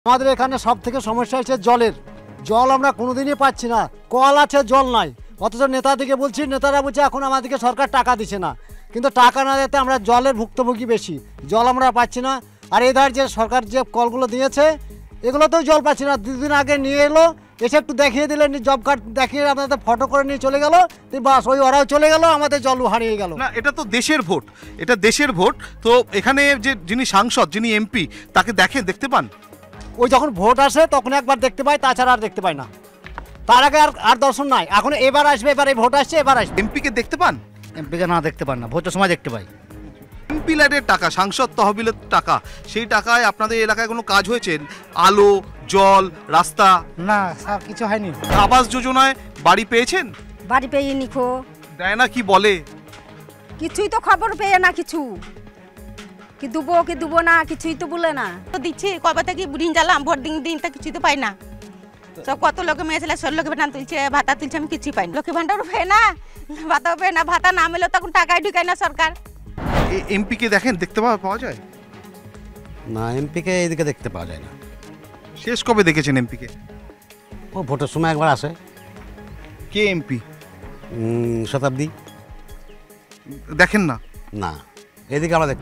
আমাদের এখানে সব থেকে সমস্যা হচ্ছে জলের। জল আমরা কোনোদিনই পাচ্ছি না, কল আছে জল নাই। অথচ নেতাদিকে বলছি, নেতারা বলছে এখন আমাদেরকে সরকার টাকা দিচ্ছে না, কিন্তু টাকা না দিতে আমরা জলের ভুক্তভোগী বেশি, জল আমরা পাচ্ছি না। আর এধার যে সরকার যে কলগুলো দিয়েছে এগুলোতেও জল পাচ্ছি না। দুদিন আগে নিয়ে এলো, এসে একটু দেখিয়ে দিলেন, জব কার্ড দেখিয়ে আপনাদের ফটো করে নিয়ে চলে গেল, বাস ওই ওরাও চলে গেল, আমাদের জল হারিয়ে গেল। না, এটা তো দেশের ভোট, এটা দেশের ভোট। তো এখানে যে যিনি সাংসদ, যিনি এমপি, তাকে দেখতে পান? ওই যখন ভোট আসে তখন একবার দেখতে পাই, তাছাড়া আর দেখতে পাই না। তার আগে আর দর্শন নাই। এখন এবার আসবে, এবার এই ভোট আসছে, এবার আসবে। এমপিকে দেখতে পান? এমপিকে না দেখতে পান না, ভোটের সময় দেখতে পাই। এমপি ল্যাডের টাকা, সাংসদ তহবিলের টাকা, সেই টাকায় আপনাদের এলাকায় কোনো কাজ হয়েছে? আলো, জল, রাস্তা? না স্যার, কিছু হয়নি। আবাস যোজনায় বাড়ি পেয়েছেন? বাড়ি পেয়ে নিখো, দেয় না কি বলে? কিছুই তো খবর পেয়ে না, কিছু কি দুবো না, কিছুই তো বলে না। তো দিচ্ছে কবে থেকে বুড়িন জ্বালাম, ভোট দিন দিন তা কিছুই তো পাই না। সব কত লোকে মেয়ে ছেলে সব লোকে ভাতা তুলছে, ভাতা তুলছে, আমি কিছুই পাই না। লক্ষ্মী ভান্ডারও পেয়ে না, ভাতাও পেয়ে না, ভাতা না মেলে তখন টাকাই ঢুকায় না সরকার। এমপিকে দেখতে পাওয়া যায় না, এমপিকে এইদিকে দেখতে পাওয়া যায় না। শেষ কবে দেখেছেন এমপিকে? ও ভোটের সময় একবার আসে। কে এমপি? শতাব্দী। দেখেন না? না, এদিকে আমরা